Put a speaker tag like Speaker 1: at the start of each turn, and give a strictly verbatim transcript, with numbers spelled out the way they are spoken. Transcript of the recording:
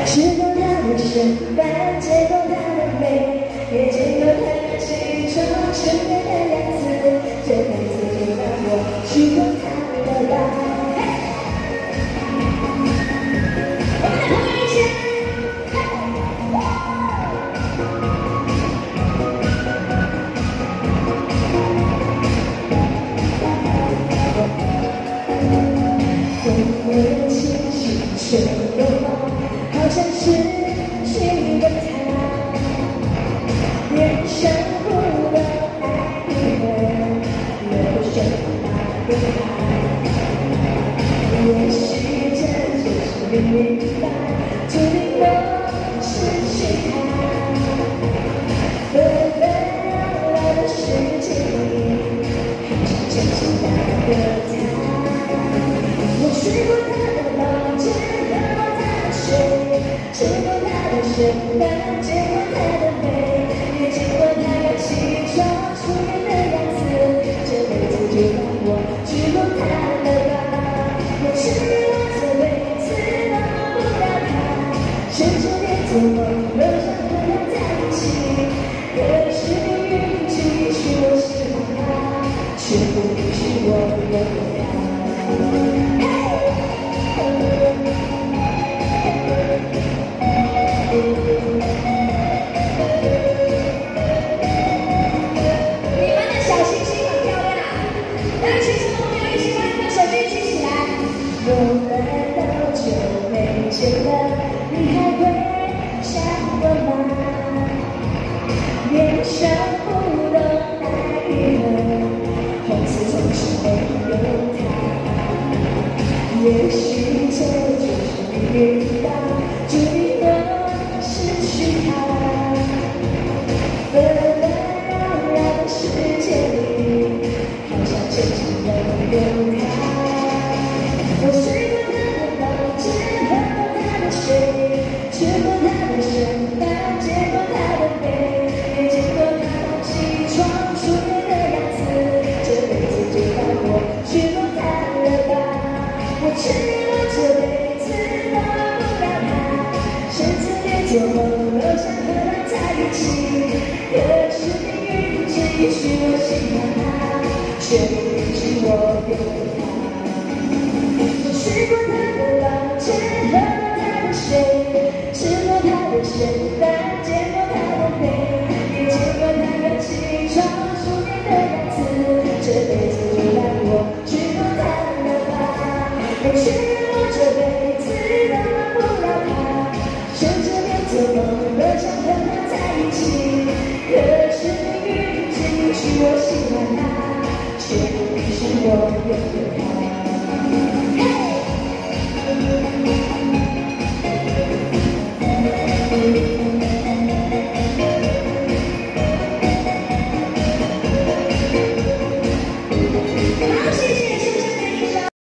Speaker 1: 吃过他的圣诞，见过他的美，也见过他的起床失眠的样子。这辈子就让我去过他的吧。我们的朋友一起来。 我的情绪全都放，好像失去了他，人生不能爱一人，留什么不怕？也许这就是命运吧，注定我失去他。纷纷扰扰的世界里，好像真是那个他。 我睡过他的房间，喝过他的水，吃过他的圣诞，见过他的美，也见过他要起床出院的样子。这辈子就让我去过他的吧。我承认我这辈子都不了他，甚至连做梦都想和他在一起。可是命运继续我喜欢他，却不允许我拥有他。 你们的小星星很漂亮，那其实我们要一起把你们手机举起来。我们好久没见了，你还会想我吗？人生不懂爱与恨，从此总是没有他。也许这就是命运吧，注定我失去他。 纷纷扰扰的世界里，好像真正没有他。我睡过他的房间，喝过他的水，吃过他的圣诞，见过他的美，也见过他起床出院的样子。这辈子就让我去过他了吧。我承认我这辈子都不了他，甚至连做梦都想和他在一起。 可是命运继续我喜欢他，却。